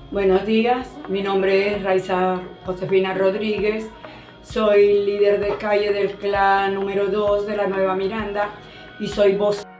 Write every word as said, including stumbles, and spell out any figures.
Buenos días, mi nombre es Raiza Josefina Rodríguez, soy líder de calle del clan número dos de la Nueva Miranda y soy voz